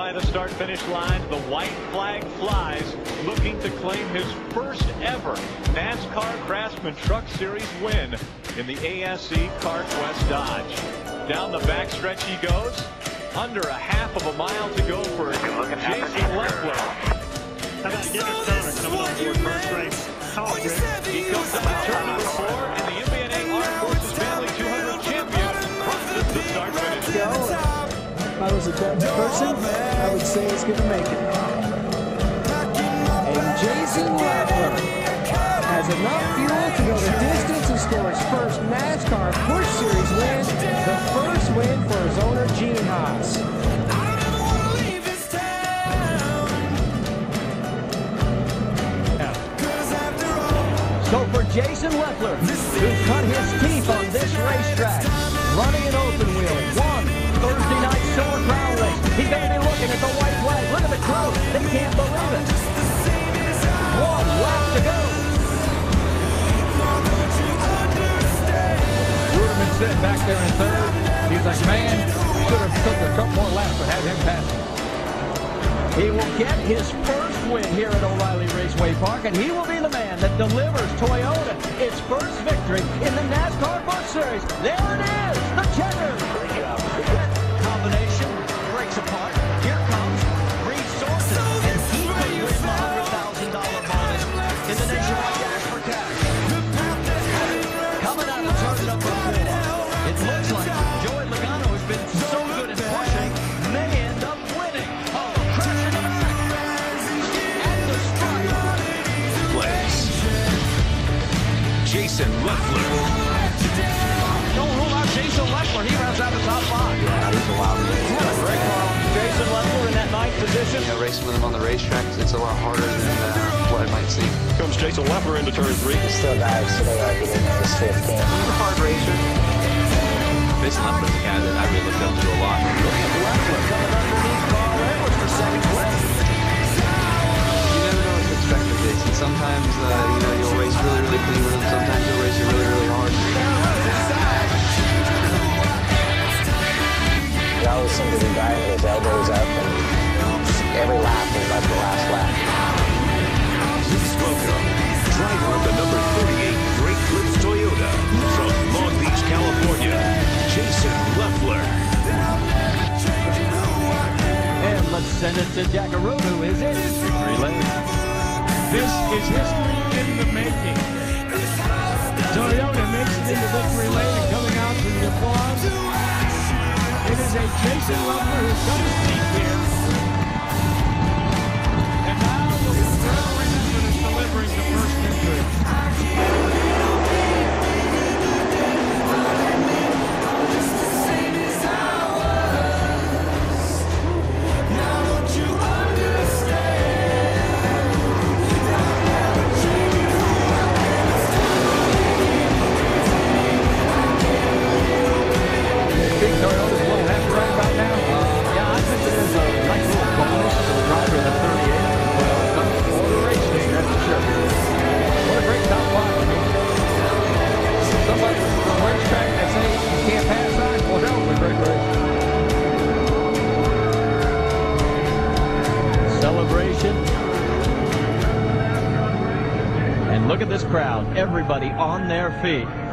by the start-finish line. The white flag flies, looking to claim his first ever NASCAR Craftsman Truck Series win in the ASE CarQuest Dodge. Down the backstretch he goes. Under a half of a mile to go for Jason Leffler. How about Gibbons Stoner coming on board first race? He comes up in turn number 4, and the MBNA Armed Forces Family 200 champion crosses the start-finish. If I was a Dutch person, I would say he's going to make it. And Jason Leffler has enough fuel to go the distance and score his first NASCAR Busch Series win, the first win for his owner, Gene Haas. So for Jason Leffler, who cut his teeth on this racetrack, running an open wheel, won Thursday night Silver Crown race. He's going to be looking at the white flag. Look at the crowd. They can't believe it. 1 lap to go. Ruderman sitting back there in third. He's like, man, should have took a couple more laps and had him pass him. He will get his first win here at O'Reilly Raceway Park, and he will be the man that delivers Toyota its first victory in the NASCAR Busch Series. There it is, the checker. That combination breaks apart. Here comes Resources, and he could win the $100,000 bonus in the Nationwide Dash for Cash. Coming out of turn number 4, it looks like Joey Logano has been so good at pushing, may end up winning. Jason Leffler. Don't rule out Jason Leffler. He rounds out the top 5. Yeah, he's a wild man. Yeah, great call. Jason Leffler in that 9th position. You know, racing with him on the racetrack, it's a lot harder than what it might seem. Comes Jason Leffler into turn 3. He still dives today like he did in his 15th. He's a hard racer. Jason Leffler's a guy that I really looked up to a lot. Leffler coming underneath Carl Edwards for second place. You never know what to expect with Jason. Sometimes, you know, you'll race really, really clean with him. Sometimes you'll race it really, really hard. He always seemed to be driving with his elbows up, and every lap was like the last lap. Please welcome driver of the number 38 Great Clips Toyota from Long Beach, California, Jason Leffler. And let's send it to Jackaroo, who is in victory lane. This is history in the making. Toyota makes it into victory lane and coming out to the applause. It is a Jason Leffler who's got his teeth here. And now the veteran that is delivering the first victory. Celebration. And look at this crowd, everybody on their feet.